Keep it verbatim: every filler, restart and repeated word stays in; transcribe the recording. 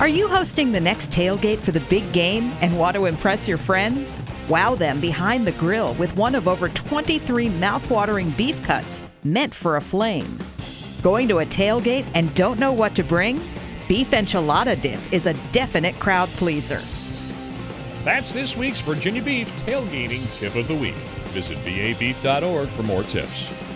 Are you hosting the next tailgate for the big game and want to impress your friends? Wow them behind the grill with one of over twenty-three mouth-watering beef cuts meant for a flame. Going to a tailgate and don't know what to bring? Beef enchilada dip is a definite crowd pleaser. That's this week's Virginia Beef Tailgating Tip of the Week. Visit v a beef dot org for more tips.